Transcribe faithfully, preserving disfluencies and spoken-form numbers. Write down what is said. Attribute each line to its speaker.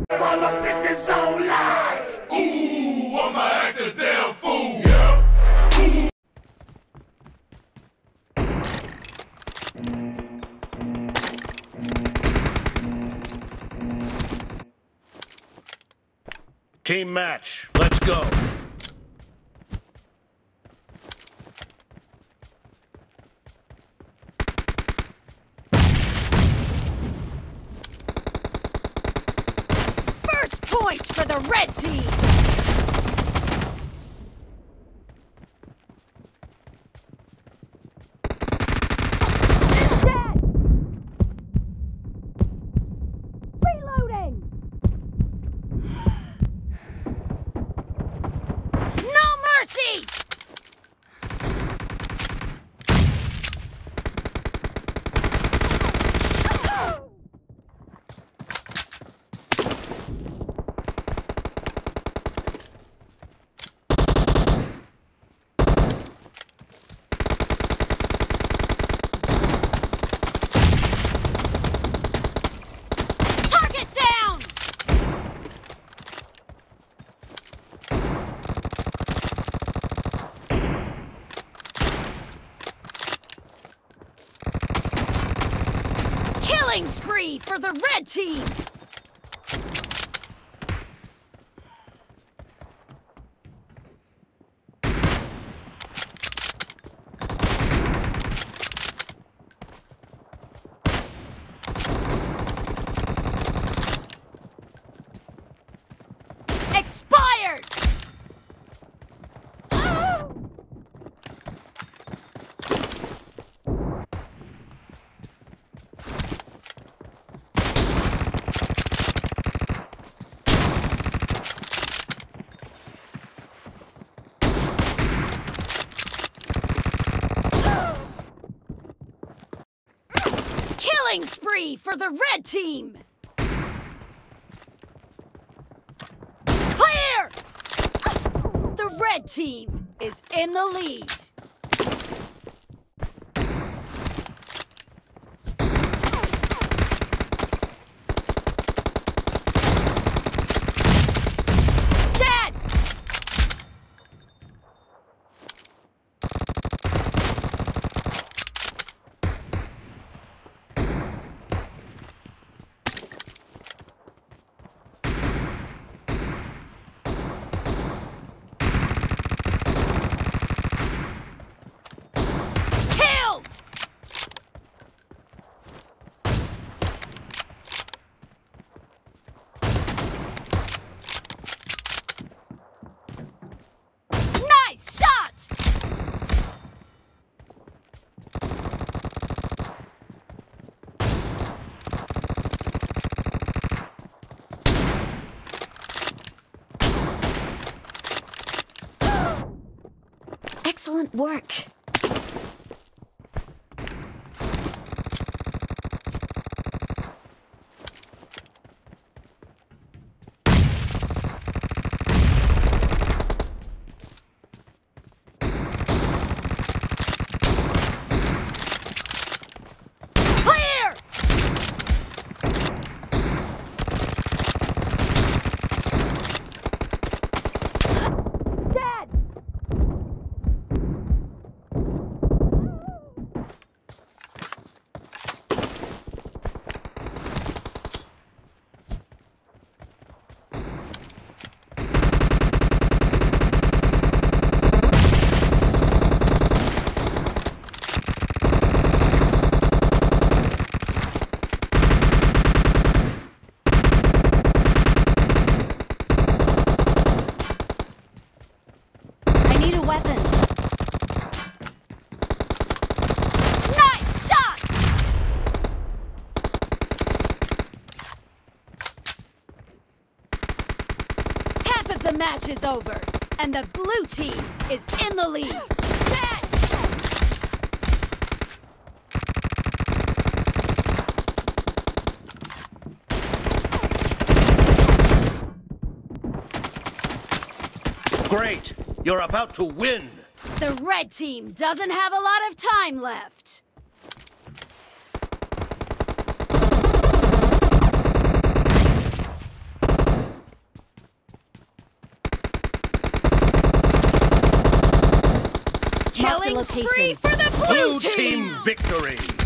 Speaker 1: All up in this zone live. Ooh, I'ma act a damn fool. Yeah.
Speaker 2: Team match, let's go.
Speaker 3: First point for the red team. Dead. Reloading. No mercy. Target down. Killing spree for the red team. Expired. Killing spree for the red team. Clear! The red team is in the lead. Dead! Killed! Nice shot! Excellent work. Clear! Dead! I need a weapon. Nice shot! Half of the match is over, and the blue team is in the lead. Dead!
Speaker 2: Great, you're about to win.
Speaker 3: The red team doesn't have a lot of time left. Killing spree for the blue,
Speaker 2: Blue team victory!